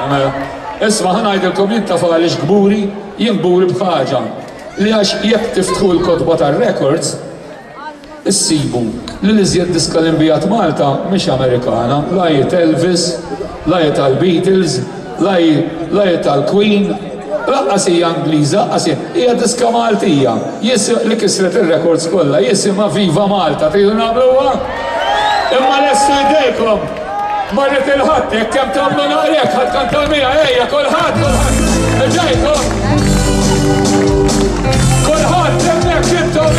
Isma' ħanajdilkom jien taf għaliex gburi, jien gburi bħaġa. Li għax jekk tiftħu l-kodba tar-records, issibu li l-iżjed diska l-imbijat Malta mhix Amerikana, lajt Elvis, lajt tal-Beatles, lajt tal-Queen, laqqas hija Angliża, hija diska Maltija. Li kisret ir-records kollha jisimha Viva Malta, tridu nagħmluha? Imma lestu jdejkom, marret il-ħadd, jekk kemm tagħmlu naqrek, ħadd kanta mija, ejja, kulħadd, ġejkom. Kulħadd hemmhekk intom.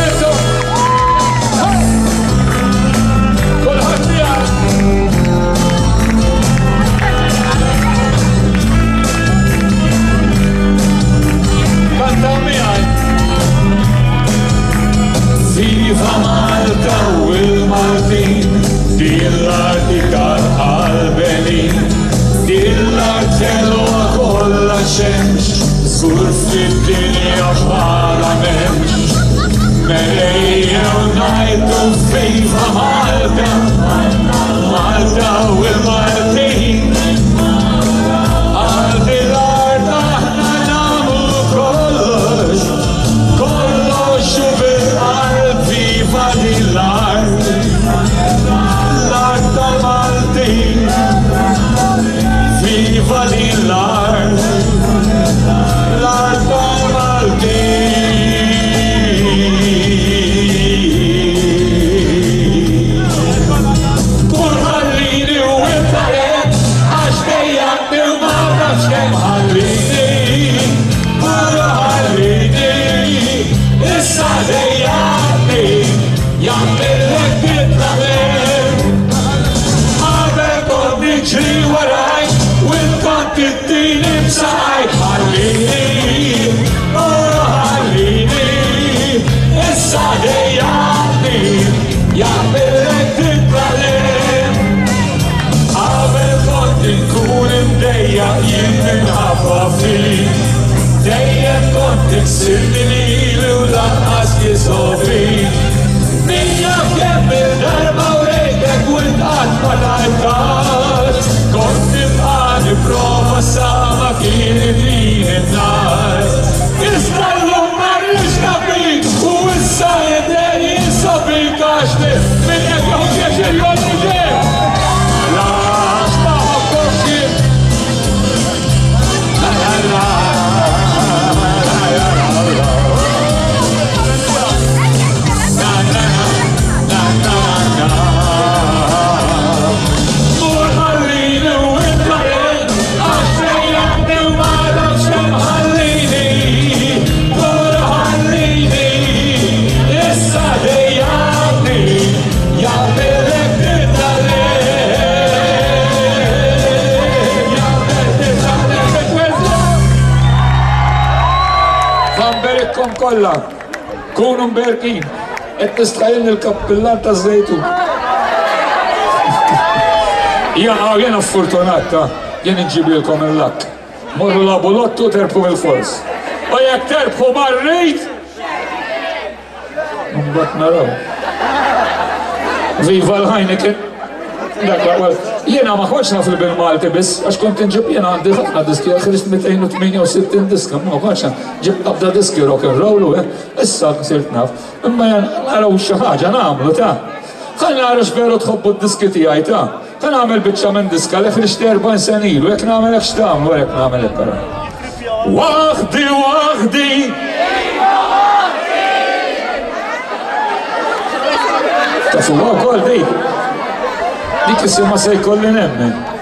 Kulħadd miegħek. Kantaw miegħi. Viva Malta u l-Maltin, dil-art tal-qalbenin, dil-art ħelwa kollha xemx, żgur fid-dinja bħala m'hemmx. Merejjew ngħidu viva Malta, Malta u l-Maltin. Għal dil-art aħna nagħmlu kollox, kollox u bil-qalb viva dil-art. L-art tal-Maltin, viva dil-art. L-art tal-Maltin. Dejjem kont tiksirni li u lanqas jisofi. Min jaf kemm il-darba u rejtek u l-qatt ma tajtat. Kont tibqa' nipprova sa ma kien idin in-nar. Iżda llum ma rridx nafik u issa jidher jinsofi kaxti min jekk joħroġ il-jolli ġej. Kolla, kunu mberkin, qed nistħajn il-kappillan ta' żejtu. Jena fortunata, jien iġibilkom il-lak. Morru labu lottu terpu mill-fors. U jekk terpu marrit, mbagħad naraw. Viva l-Heineken. Jena ma ħoċ naf bil-Malti biss, għax kont nġib jena għandi ħafna diski, għaxrist 268 diska, ma ħoċ ġib qabda diski rock and roll, issa sirt naf. Imma jena naraw xaħġa namlu ta' ħan narax veru tħobbu d-diski tijaj ta' ħan għamil bitċa minn diska li ħriġt 40 senilu, jek namel ek xtamlu, jek namel ek para. Waħdi, waħdi! Tafu għu kol dik. Dik isima se jkolli nemmen.